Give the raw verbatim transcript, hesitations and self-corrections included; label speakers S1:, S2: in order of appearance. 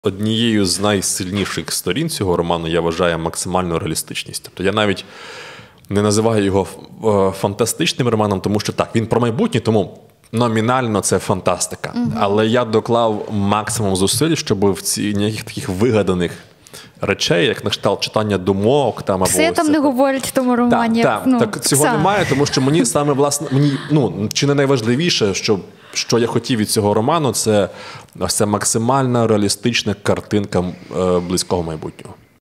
S1: Однією з найсильніших сторін цього роману я вважаю максимальну реалістичність. Тобто я навіть не називаю його фантастичним романом, тому що так, він про майбутнє, тому номінально це фантастика. Угу. Але я доклав максимум зусиль, щоб в ці ніяких таких вигаданих речей, як на кшталт читання думок. Там, або
S2: все там
S1: це,
S2: не говорять в тому романі.
S1: Так,
S2: ну,
S1: так, так цього
S2: все.
S1: немає, тому що мені саме, власне, мені, ну, чи не найважливіше, що, що я хотів від цього роману, це, це максимальна реалістична картинка е, близького майбутнього.